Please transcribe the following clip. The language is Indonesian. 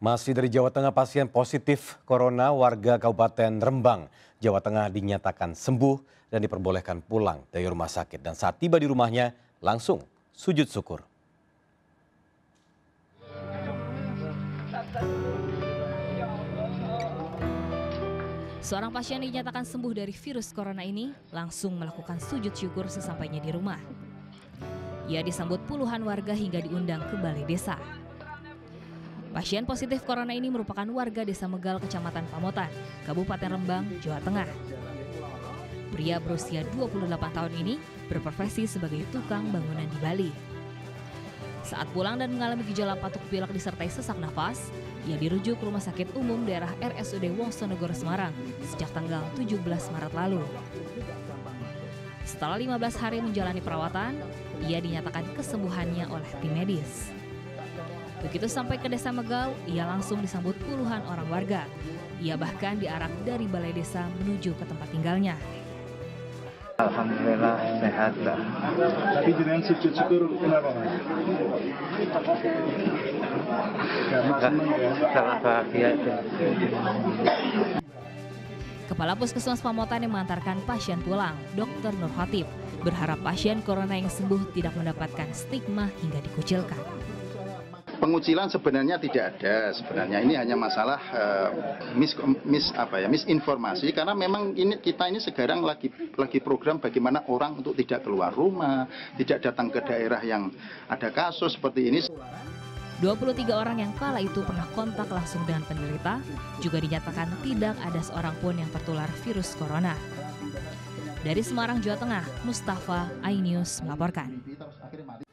Masih dari Jawa Tengah, pasien positif corona warga Kabupaten Rembang, Jawa Tengah dinyatakan sembuh dan diperbolehkan pulang dari rumah sakit. Dan saat tiba di rumahnya, langsung sujud syukur. Seorang pasien dinyatakan sembuh dari virus corona ini langsung melakukan sujud syukur sesampainya di rumah. Ia disambut puluhan warga hingga diundang ke balai desa. Pasien positif corona ini merupakan warga Desa Megal, Kecamatan Pamotan, Kabupaten Rembang, Jawa Tengah. Pria berusia 28 tahun ini berprofesi sebagai tukang bangunan di Bali. Saat pulang dan mengalami gejala batuk pilek disertai sesak nafas, ia dirujuk ke Rumah Sakit Umum Daerah RSUD Wongsonegoro Semarang sejak tanggal 17 Maret lalu. Setelah 15 hari menjalani perawatan, ia dinyatakan kesembuhannya oleh tim medis. Begitu sampai ke Desa Megal, ia langsung disambut puluhan orang warga. Ia bahkan diarak dari balai desa menuju ke tempat tinggalnya. Alhamdulillah sehat, Mbak. Tapi jenengan sujud syukur kenapa, Mas? Karena senang ya. Sangat bahagia itu. Kepala Puskesmas Pamotan yang mengantarkan pasien pulang, Dr. Nur Khatib, berharap pasien corona yang sembuh tidak mendapatkan stigma hingga dikucilkan. Pengucilan sebenarnya tidak ada. Sebenarnya ini hanya masalah misinformasi, karena memang kita ini sekarang lagi program bagaimana orang untuk tidak keluar rumah, tidak datang ke daerah yang ada kasus seperti ini. 23 orang yang kala itu pernah kontak langsung dengan penderita juga dinyatakan tidak ada seorang pun yang tertular virus corona. Dari Semarang, Jawa Tengah, Mustafa, iNews melaporkan.